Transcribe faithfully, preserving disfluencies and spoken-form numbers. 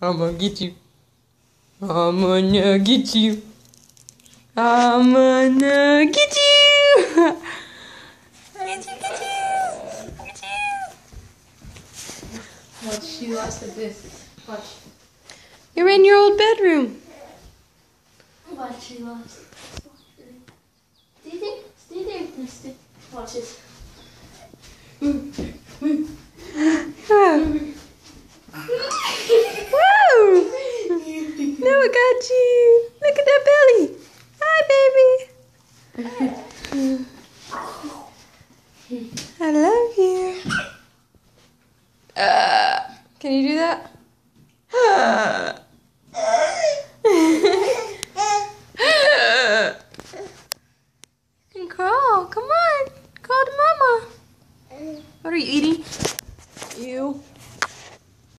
I'm gonna get you. I'm gonna get you. I'm gonna get you. Get you, get you, get you. Watch, she lost at this. Watch. You're in your old bedroom. Watch, she lost. Stay there, stay there, Mister. Watch this. Whoa. No, I got you. Look at that belly. Hi, baby. I love you. Uh, can you do that? You can crawl. Come on. Crawl to mama. What are you eating?